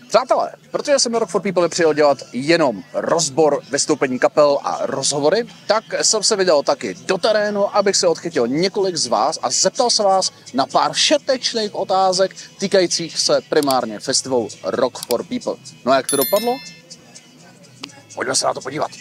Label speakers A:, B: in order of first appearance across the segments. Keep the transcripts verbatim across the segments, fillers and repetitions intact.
A: Přátelé, protože jsem na Rock for People nepřijel dělat jenom rozbor vystoupení kapel a rozhovory, tak jsem se vydal taky do terénu, abych se odchytil několik z vás a zeptal se vás na pár všetečných otázek týkajících se primárně festivalu Rock for People. No a jak to dopadlo? Pojďme se na to podívat.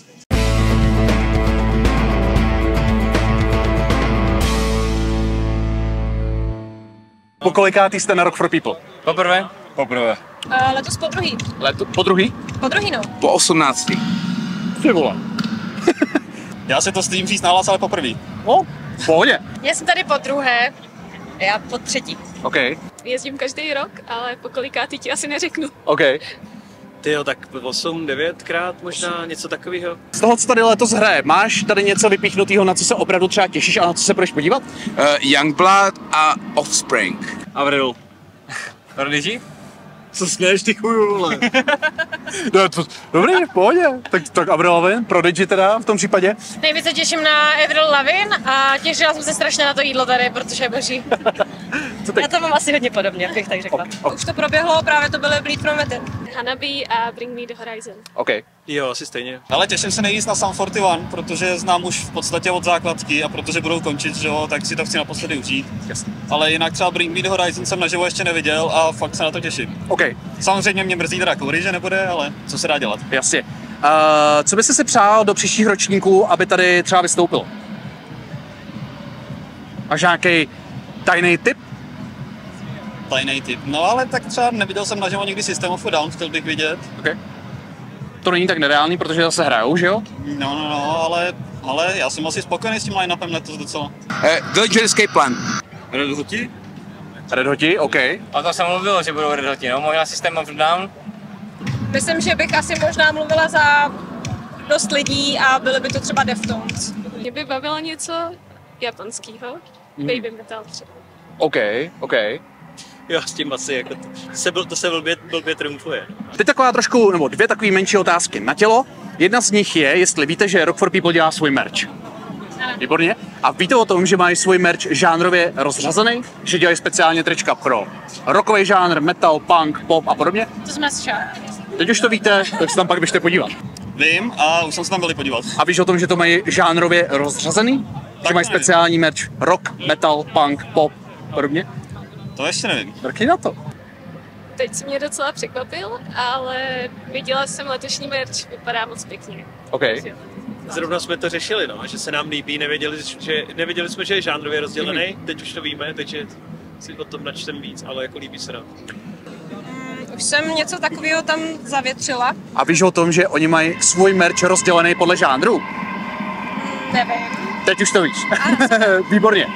A: Po kolikátý jste na Rock for People?
B: Poprvé?
C: Poprvé.
D: Uh, letos po druhý.
A: Leto, po druhý?
D: Po druhý, no.
C: Po osmnáctý.
A: Ty vole.
B: Já si to stydím říct nahlas, ale poprvé.
A: No, v pohodě.
D: Já jsem tady po druhé, já po třetí.
A: OK,
E: Jezdím každý rok, ale po kolikátý ti asi neřeknu.
A: OK.
F: Tyjo, tak osm, devětkrát možná, něco takového.
A: Z toho, co tady letos hraje, máš tady něco vypíchnutého, na co se opravdu třeba těšíš a na co se budeš podívat?
C: Uh, Youngblood a Offspring.
F: Avril.
B: Prodigy?
F: Co směješ ty chuju, vole?
A: No, to, dobrý, v pohodě. Tak, tak Avril Lavigne, Prodigy teda v tom případě.
D: Nejvíc se těším na Avril Lavigne a těšila jsem se strašně na to jídlo tady, protože je boží.
A: Co teď?
D: Já to mám asi hodně podobně, bych tak řekla.
A: Ok.
D: Už to proběhlo, právě to byly Bleed from Within.
E: Hanabi a Bring Me the Horizon.
A: OK.
F: Jo, asi stejně.
B: Ale těším se nejvíc na Sum čtyřicet jedna, protože znám už v podstatě od základky a protože budou končit, že jo, tak si to chci naposledy užít.
A: Jasně.
B: Ale jinak třeba Bring Me the Horizon jsem naživo ještě neviděl a fakt se na to těším.
A: OK,
B: Samozřejmě mě mrzí teda Corey, že nebude, ale co se dá dělat.
A: jasně. Uh, co byste si přál do příštích ročníků, aby tady třeba vystoupil? Máš nějaký tajný tip?
B: Tajný tip. No ale tak třeba neviděl jsem naživo nikdy System of a Down, chtěl bych vidět.
A: OK. To není tak nereálný, protože zase hrajou, že jo?
B: No, no, no, ale, ale já jsem asi spokojený s tím line-upem letos docela.
C: Uh, Dillinger Escape Plan.
F: Red Hoti?
A: Red Hoti, OK.
G: O tom se mluvilo, že budou Red Hoti, no, možná System of a Down.
D: Myslím, že bych asi možná mluvila za dost lidí a byly by to třeba Deftones.
E: Mě by bavilo něco japonského. Baby metal třeba.
A: OK, OK.
F: Jo, s tím asi jako to se, byl, to se blbě, blbě triumfuje.
A: Teď taková trošku, nebo dvě takové menší otázky na tělo. Jedna z nich je, jestli víte, že Rock for People dělá svůj merch. Výborně. A víte o tom, že mají svůj merch žánrově rozřazený? Že dělají speciálně trička pro rockový žánr, metal, punk, pop a podobně?
D: To jsme slyšeli.
A: Teď už to víte, tak se tam pak běžte podívat.
B: Vím a už jsem se tam byli podívat.
A: A víš o tom, že to mají žánrově rozřazený? Že mají
B: nevím.
A: speciální merch rock, metal, punk, pop a podobně?
B: To ještě nevím.
A: Mrkni na to.
E: Teď jsi mě docela překvapil, ale viděla jsem letošní merch, vypadá moc pěkně.
A: OK.
F: Zrovna jsme to řešili, no, že se nám líbí, nevěděli, že, nevěděli jsme, že je žánrově rozdělený, teď už to víme, takže si o tom načtem víc, ale jako líbí se nám.
D: Už jsem něco takového tam zavětřila.
A: A víš o tom, že oni mají svůj merch rozdělený podle žánru?
D: Nevím.
A: Teď už to víš. Výborně.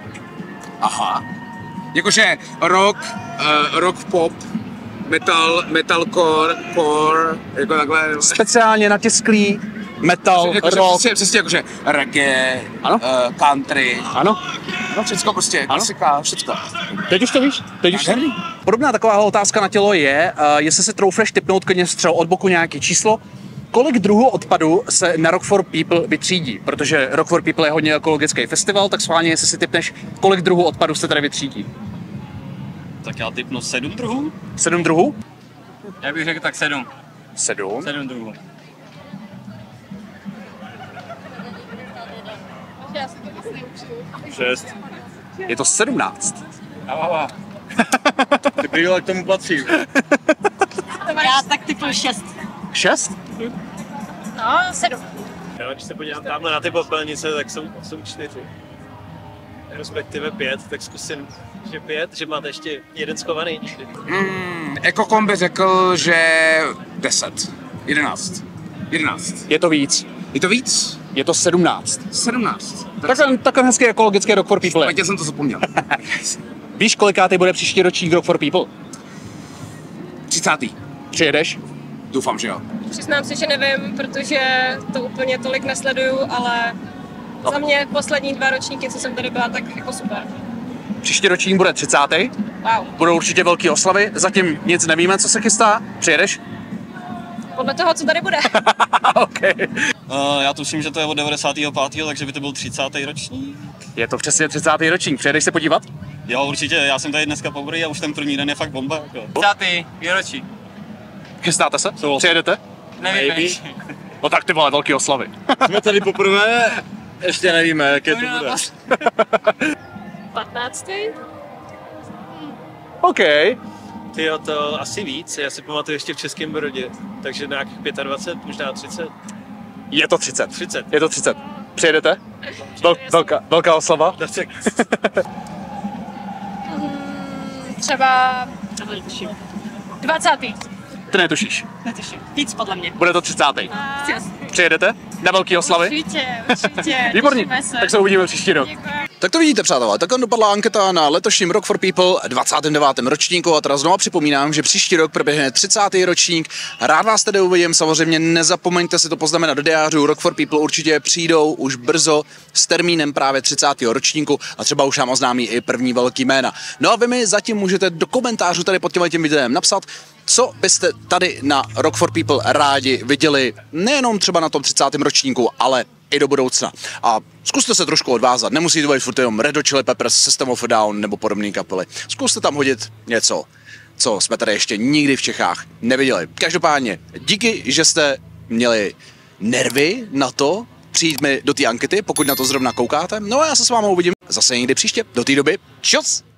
C: Aha. Jakože rock, uh, rock pop, metal, metalcore, core, jako takhle.
A: Speciálně natisklý metal,
C: Jakože
A: rock.
C: přesně, přesně jakože reggae,
A: Ano.
C: uh, country,
A: Ano,
C: no všecko prostě, klasika, všecko.
A: teď už to víš. Teď už to víš. Podobná taková otázka na tělo je, uh, jestli se troufneš tipnout klidně střel od boku nějaké číslo, kolik druhů odpadu se na Rock for People vytřídí? Protože Rock for People je hodně ekologický festival, tak schválně, jestli si tipneš, kolik druhů odpadu se tady vytřídí.
B: Tak já typnu sedm druhů.
A: Sedm druhů?
G: Já bych řekl tak sedm.
A: Sedm.
G: Sedm druhů.
F: Šest.
A: Je to sedmnáct.
F: Ty brýle k tomu patří.
D: Já tak typuji šest.
A: Šest?
D: No, sedm.
F: Jo, když se podívám tamhle na ty popelnice, tak jsou, jsou čtyři. Respektive pět, tak zkusím, že pět, že máte ještě jeden schovaný.
C: Mm, Ekokom by řekl, že deset, jedenáct, jedenáct.
A: Je to víc.
C: Je to víc?
A: Je to sedmnáct.
C: sedmnáct.
A: Takhle, takhle hezký ekologický Rock for People je.
C: Špatně jsem to zapomněl.
A: Víš, kolikátý bude příští ročník Rock for People?
C: třicátý.
A: Přijedeš?
C: Doufám, že jo.
D: Přiznám se, že nevím, protože to úplně tolik nesleduju, ale
A: No.
D: za mě poslední dva ročníky, co jsem tady byla, tak jako super.
A: Příští ročník bude třicátý.
D: Wow.
A: Budou určitě velké oslavy. Zatím nic nevíme, co se chystá. Přijedeš?
D: Podle toho, co tady bude.
A: OK.
B: Uh, já tuším, že to je od devadesátého pátého takže by to byl třicátý ročník.
A: Je to přesně třicátý ročník. Přijedeš se podívat?
B: Jo, určitě, já jsem tady dneska poprvé a už ten první den je fakt bomba. Jako.
G: třicátý výročí.
A: Chystáte se?
B: Souhlasím.
A: Přijedete?
G: Nevím.
A: No tak ty vole, velký oslavy.
B: Jsme tady poprvé, ještě nevíme, jaké to bude.
E: patnáctý
A: OK.
F: Tyjo, to asi víc, já si pamatuju ještě v Českém Brodě, takže nějakých dvacet pět, možná třicet.
A: Je to třicet.
F: třicet.
A: Je to třicet. Přijedete? Vel, velká, velká oslava?
D: Třeba dvacátý
A: Ty netušíš.
D: Netuším. Víc podle mě.
A: Bude to třicátý Přijedete? Na velký oslavy?
D: Určitě, určitě.
A: Výborně,
D: Těšíme se.
A: tak se uvidíme příští rok.
D: Děkuji.
A: Tak to vidíte, přátelé, tak on dopadla anketa na letošním Rock for People dvacátém devátém ročníku a teda znovu připomínám, že příští rok proběhne třicátý ročník. Rád vás tedy uvidím, samozřejmě nezapomeňte si to poznamenat do diářů. Rock for People určitě přijdou už brzo s termínem právě třicátého ročníku a třeba už nám oznámí i první velký jména. No a vy mi zatím můžete do komentářů tady pod tím videem napsat, co byste tady na Rock for People rádi viděli, nejenom třeba na tom třicátém ročníku, ale i do budoucna. A zkuste se trošku odvázat, nemusíte být furt jenom Red Hot Chili Peppers, System of a Down nebo podobné kapely. Zkuste tam hodit něco, co jsme tady ještě nikdy v Čechách neviděli. Každopádně, díky, že jste měli nervy na to přijít mi do té ankety, pokud na to zrovna koukáte. No a já se s vámi uvidím zase někdy příště. Do té doby, čus!